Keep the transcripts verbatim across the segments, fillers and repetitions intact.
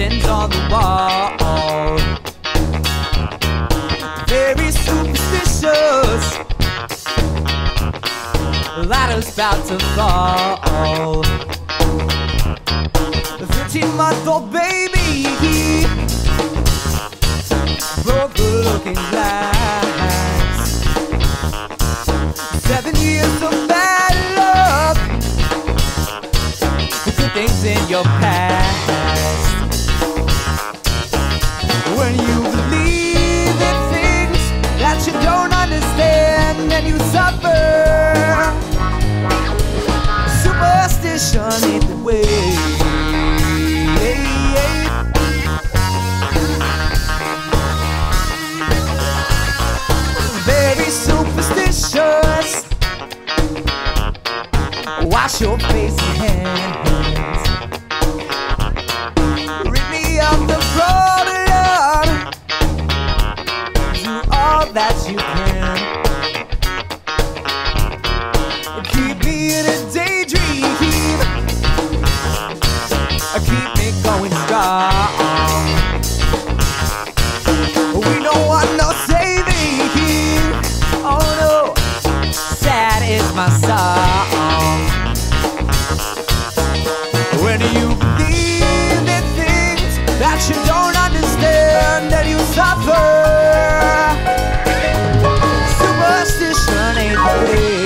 legends on the wall. Very superstitious. The ladder's about to fall. The thirteen-month-old baby broke the looking glass. Seven years of bad luck, the good things in your past. When you believe in things that you don't understand, and you suffer. Superstition ain't the way. Very superstitious. Wash your face and hands. Rid me of the problem. Do all that you can. Keep me in a daydream. Keep me going strong. We don't want no saving. Oh no, sad is my song. When you believe in things that you don't understand, and you suffer. Superstition ain't the way.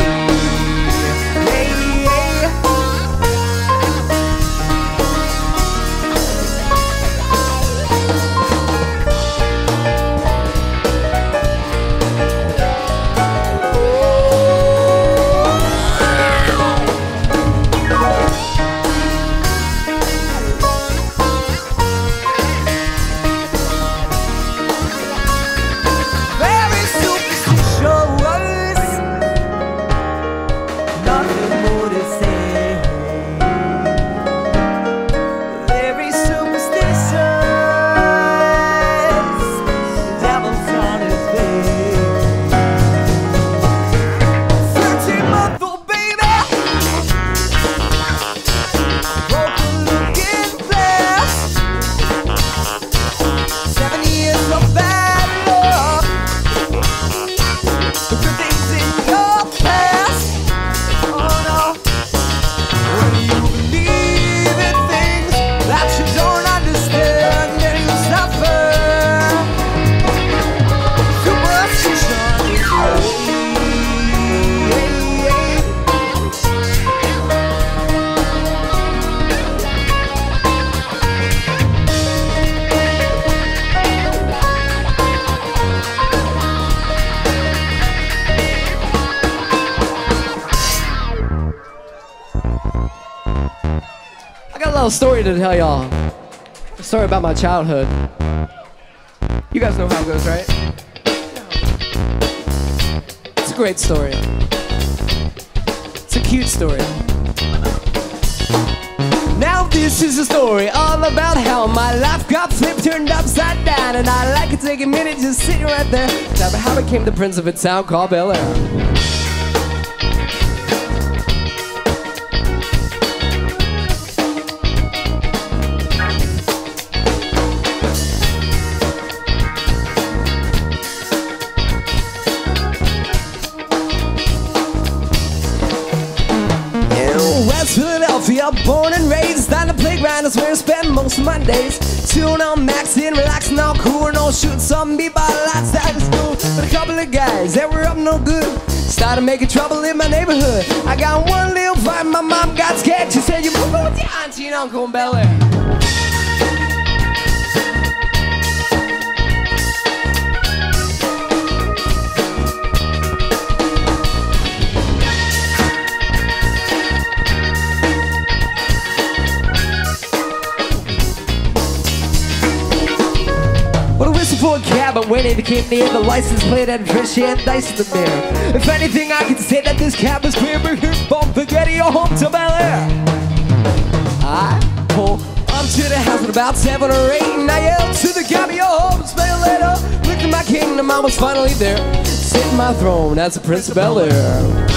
Story to tell y'all. A story about my childhood. You guys know how it goes, right? It's a great story. It's a cute story. Now this is a story all about how my life got flipped, turned upside down, and I like to take a minute just sitting right there. Tell me how I became the prince of a town called Bel Air. Philadelphia, born and raised on the playground is where I spend most of my days. Chillin' on maxing, relaxing, all cool, no shooting some me by lights out of school. But a couple of guys that were up no good started making trouble in my neighborhood. I got one little fight, my mom got scared. She said, "You move with your auntie and uncle in Bel Air." For a cab, but when it came near, the license plate had fresh and dice in the mirror. If anything, I can say that this cab is clear, but here's bomb spaghetti or home to Bel Air. I pull up to the house at about seven or eight, and I yelled to the cab, "Yo, home, smell it later." Looked at my kingdom, I was finally there, sitting my throne as the Prince of Bel Air.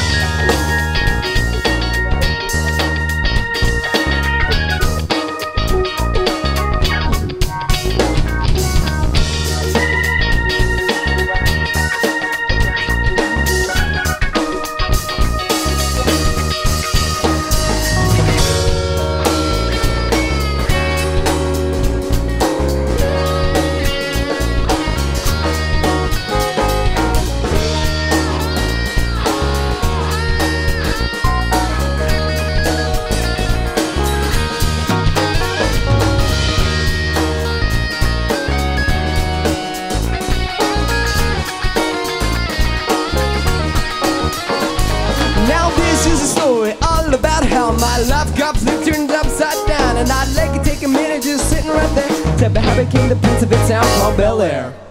My love cup's turned upside down, and I'd like to take a minute just sitting right there. Tell me how became the prince of a town called Bel Air.